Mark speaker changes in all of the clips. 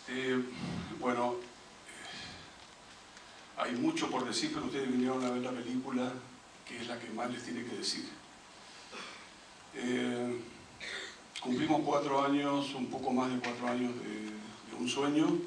Speaker 1: Bueno, hay mucho por decir, pero ustedes vinieron a ver la película, que es la que más les tiene que decir. Cumplimos 4 años, un poco más de 4 años de un sueño.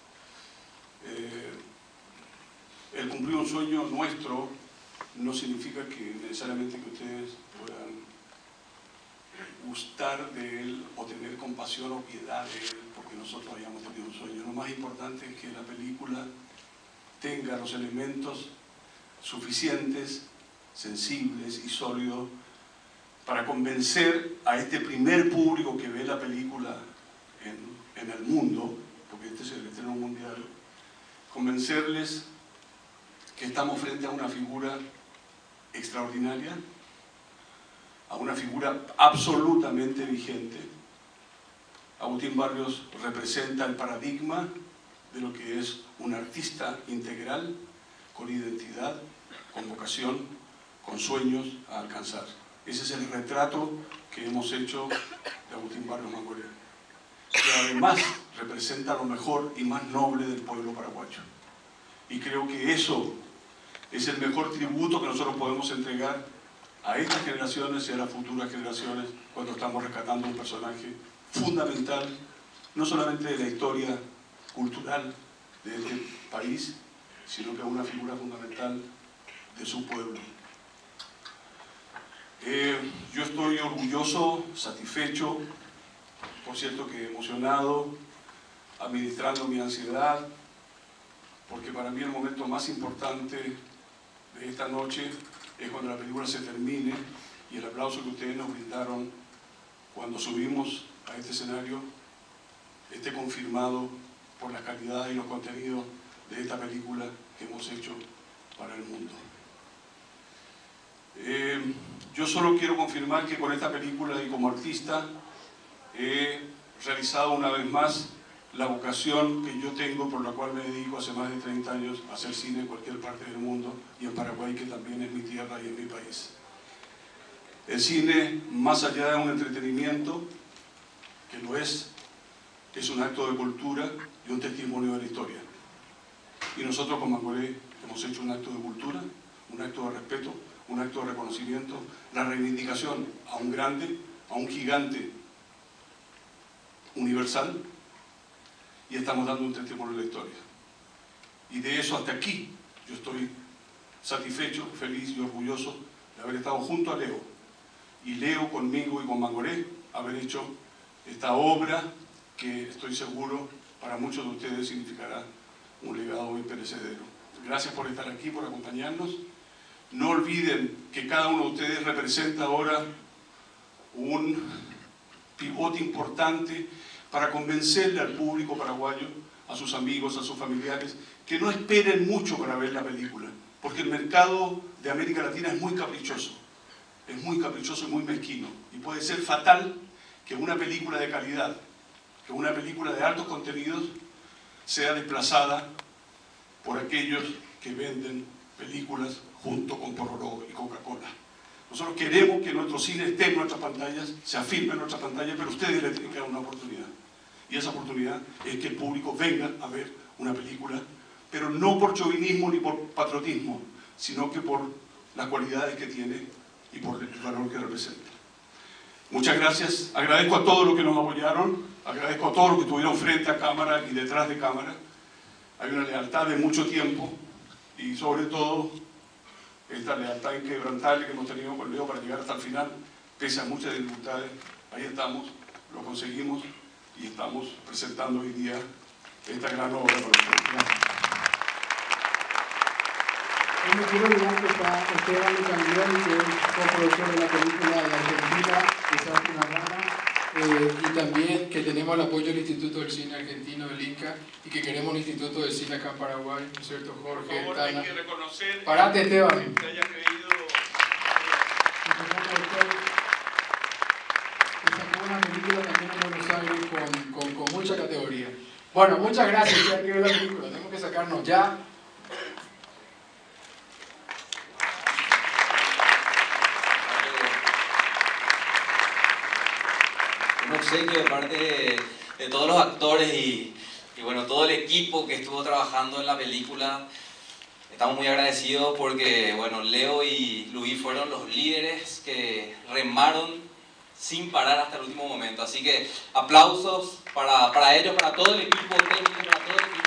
Speaker 1: El cumplir un sueño nuestro no significa que necesariamente que ustedes puedan gustar de él o tener compasión o piedad de él porque nosotros hayamos tenido un sueño. Lo más importante es que la película tenga los elementos suficientes, sensibles y sólidos para convencer a este primer público que ve la película en el mundo, porque este es el estreno mundial, convencerles que estamos frente a una figura extraordinaria, a una figura absolutamente vigente. Agustín Barrios representa el paradigma de lo que es un artista integral, con identidad, con vocación, con sueños a alcanzar. Ese es el retrato que hemos hecho de Agustín Barrios Mangoré, que además representa lo mejor y más noble del pueblo paraguayo. Y creo que eso es el mejor tributo que nosotros podemos entregar a estas generaciones y a las futuras generaciones cuando estamos rescatando un personaje fundamental, no solamente de la historia cultural de este país, sino que una figura fundamental de su pueblo. Yo estoy orgulloso, satisfecho, por cierto que emocionado, administrando mi ansiedad, porque para mí el momento más importante de esta noche es cuando la película se termine y el aplauso que ustedes nos brindaron cuando subimos a este escenario esté confirmado por la calidad y los contenidos de esta película que hemos hecho para el mundo. Yo solo quiero confirmar que con esta película y como artista he realizado una vez más la vocación que yo tengo, por la cual me dedico hace más de 30 años a hacer cine en cualquier parte del mundo y en Paraguay, que también es mi tierra y es mi país. El cine, más allá de un entretenimiento, que lo es un acto de cultura y un testimonio de la historia. Y nosotros con Mangoré hemos hecho un acto de cultura, un acto de respeto, un acto de reconocimiento, la reivindicación a un grande, a un gigante universal, y estamos dando un testimonio de la historia. Y de eso hasta aquí yo estoy satisfecho, feliz y orgulloso de haber estado junto a Leo, y Leo conmigo y con Mangoré haber hecho esta obra que estoy seguro para muchos de ustedes significará un legado muy perecedero. Gracias por estar aquí, por acompañarnos. No olviden que cada uno de ustedes representa ahora un pivote importante para convencerle al público paraguayo, a sus amigos, a sus familiares, que no esperen mucho para ver la película, porque el mercado de América Latina es muy caprichoso y muy mezquino, y puede ser fatal que una película de calidad, que una película de altos contenidos sea desplazada por aquellos que venden películas junto con Pororó y Coca-Cola. Nosotros queremos que nuestro cine esté en nuestras pantallas, se afirme en nuestras pantallas, pero ustedes le tienen que dar una oportunidad. Y esa oportunidad es que el público venga a ver una película, pero no por chauvinismo ni por patriotismo, sino que por las cualidades que tiene y por el valor que representa. Muchas gracias. Agradezco a todos los que nos apoyaron, agradezco a todos los que estuvieron frente a cámara y detrás de cámara. Hay una lealtad de mucho tiempo y sobre todo esta lealtad inquebrantable que hemos tenido con Leo para llegar hasta el final, pese a muchas dificultades. Ahí estamos, lo conseguimos y estamos presentando hoy día esta gran obra para ustedes.
Speaker 2: Bueno, quiero olvidar que está Esteban Lucanguel, que es coproductor de la película de Argentina, que se hace una rama, y también que tenemos el apoyo del Instituto del Cine Argentino, del INCA, y que queremos un Instituto de Cine acá en Paraguay, ¿no es cierto, Jorge?
Speaker 1: Por favor,
Speaker 2: Tana.
Speaker 1: hay que reconocer.
Speaker 2: Parate, Esteban.
Speaker 1: Que haya creído.
Speaker 2: Y sacó una película también en Buenos Aires con mucha categoría. Bueno, muchas gracias, ya que ver la película, tenemos que sacarnos ya.
Speaker 3: Un obsequio de parte de todos los actores y y bueno, todo el equipo que estuvo trabajando en la película. Estamos muy agradecidos porque, bueno, Leo y Luis fueron los líderes que remaron sin parar hasta el último momento. Así que aplausos para ellos, para todo el equipo técnico, para todo el equipo